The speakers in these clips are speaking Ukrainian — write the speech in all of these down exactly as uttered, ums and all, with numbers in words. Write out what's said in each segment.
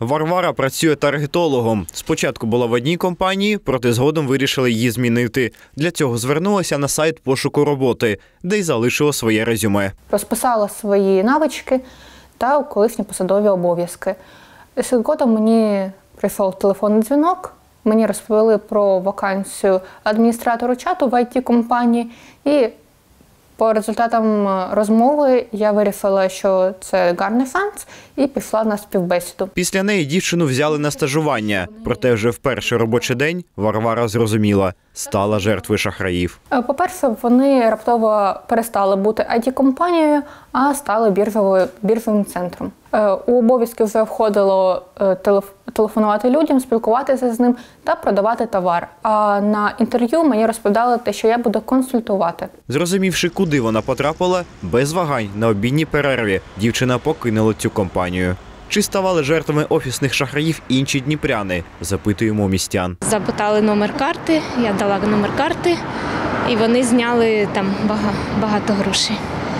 Варвара працює таргетологом. Спочатку була в одній компанії, проте згодом вирішили її змінити. Для цього звернулася на сайт пошуку роботи, де й залишила своє резюме. Розписала свої навички та колишні посадові обов'язки. Згодом мені прийшов телефонний дзвінок, мені розповіли про вакансію адміністратора чату в ай ті-компанії, і по результатам розмови я вирішила, що це гарний шанс, і пішла на співбесіду. Після неї дівчину взяли на стажування. Проте вже в перший робочий день Варвара зрозуміла – стала жертвою шахраїв. По-перше, вони раптово перестали бути ай ті-компанією, а стали біржовою, біржовим центром. У обов'язки вже входило телефонувати людям, спілкуватися з ним та продавати товар. А на інтерв'ю мені розповідали те, що я буду консультувати. Зрозумівши, куди вона потрапила, без вагань на обідній перерві дівчина покинула цю компанію. Чи ставали жертвами офісних шахраїв інші дніпряни? Запитуємо містян. Запитали номер карти, я дала номер карти, і вони зняли там багато грошей.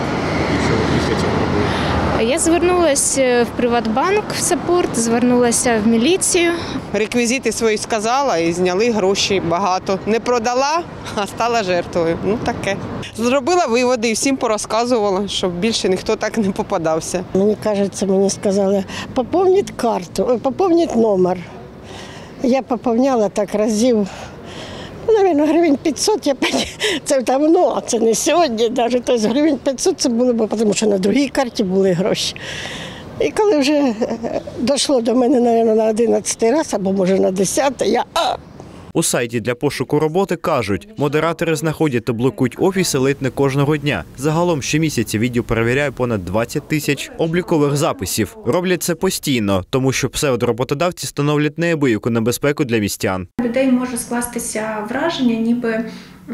Я звернулася в Приватбанк, в саппорт, звернулася в міліцію. Реквізити свої сказала і зняли гроші багато. Не продала, а стала жертвою. Ну таке. Зробила виводи і всім порозказувала, щоб більше ніхто так не попадався. Мені кажеться, мені сказали, поповніть карту, поповніть номер. Я поповняла так разів. Навіть гривень п'ятсот, я це давно, це не сьогодні, навіть тобто гривень п'ятсот це було, бо тому що на другій карті були гроші. І коли вже дійшло до мене, навіть на одинадцятий раз, або може на десятий, я а! У сайті для пошуку роботи кажуть, модератори знаходять та блокують офіси ледь не кожного дня. Загалом щомісяця відділ перевіряє понад двадцять тисяч облікових записів. Роблять це постійно, тому що псевдороботодавці становлять неабияку небезпеку для містян. Людей може скластися враження, ніби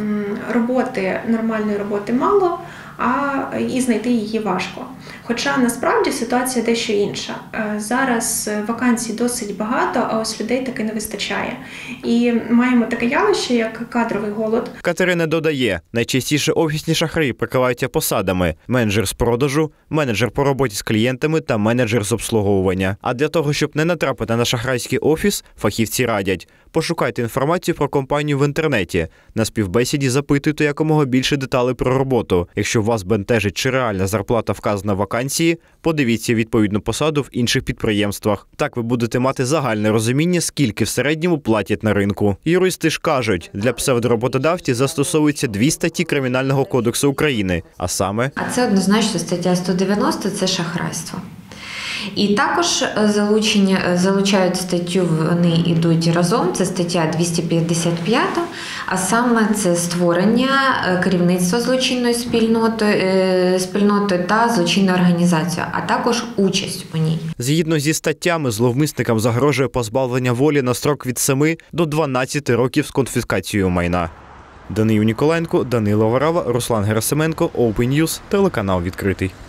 роботи, нормальної роботи мало, а і знайти її важко. Хоча насправді ситуація дещо інша. Зараз вакансій досить багато, а ось людей таки не вистачає. І маємо таке явище, як кадровий голод. Катерина додає, найчастіше офісні шахраї прикриваються посадами – менеджер з продажу, менеджер по роботі з клієнтами та менеджер з обслуговування. А для того, щоб не натрапити на шахрайський офіс, фахівці радять – пошукайте інформацію про компанію в інтернеті. На співбесіді запитуйте якомога більше деталей про роботу. Якщо вас бентежить, чи реальна зарплата вказана в вакансії, подивіться відповідну посаду в інших підприємствах. Так ви будете мати загальне розуміння, скільки в середньому платять на ринку. Юристи ж кажуть, для псевдороботодавців застосовуються дві статті Кримінального кодексу України, а саме… А це однозначно стаття сто дев'яносто – це шахрайство. І також залучені, залучають статтю, вони йдуть разом, це стаття двісті п'ятдесят п'ята, а саме це створення керівництва злочинної спільноти, спільноти та злочинної організації, а також участь у ній. Згідно зі статтями, зловмисникам загрожує позбавлення волі на строк від семи до дванадцяти років з конфіскацією майна. Даниїл Ніколаєнко, Данило Варава, Руслан Герасименко, Open News, телеканал «Відкритий».